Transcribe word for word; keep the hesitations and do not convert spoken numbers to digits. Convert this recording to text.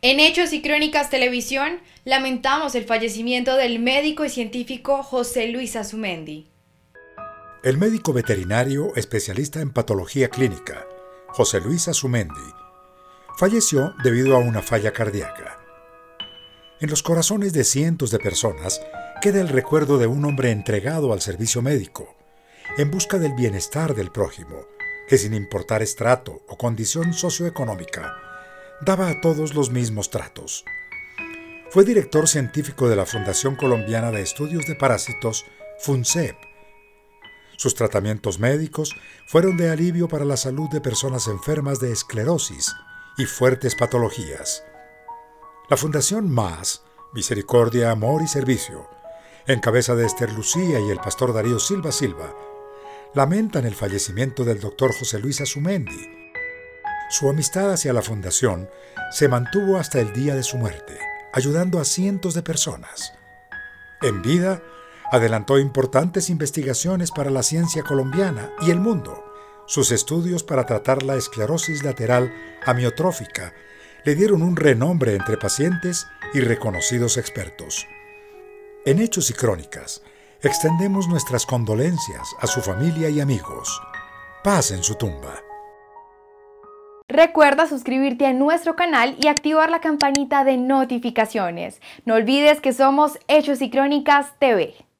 En Hechos y Crónicas Televisión, lamentamos el fallecimiento del médico y científico José Luis Azumendi. El médico veterinario especialista en patología clínica, José Luis Azumendi, falleció debido a una falla cardíaca. En los corazones de cientos de personas queda el recuerdo de un hombre entregado al servicio médico, en busca del bienestar del prójimo, que sin importar estrato o condición socioeconómica, daba a todos los mismos tratos. Fue director científico de la Fundación Colombiana de Estudios de Parásitos, FUNCEP. Sus tratamientos médicos fueron de alivio para la salud de personas enfermas de esclerosis y fuertes patologías. La Fundación MAS, Misericordia, Amor y Servicio, en cabeza de Esther Lucía y el pastor Darío Silva Silva, lamentan el fallecimiento del doctor José Luis Azumendi. Su amistad hacia la Fundación se mantuvo hasta el día de su muerte, ayudando a cientos de personas. En vida, adelantó importantes investigaciones para la ciencia colombiana y el mundo. Sus estudios para tratar la esclerosis lateral amiotrófica le dieron un renombre entre pacientes y reconocidos expertos. En Hechos y Crónicas, extendemos nuestras condolencias a su familia y amigos. Paz en su tumba. Recuerda suscribirte a nuestro canal y activar la campanita de notificaciones. No olvides que somos Hechos y Crónicas T V.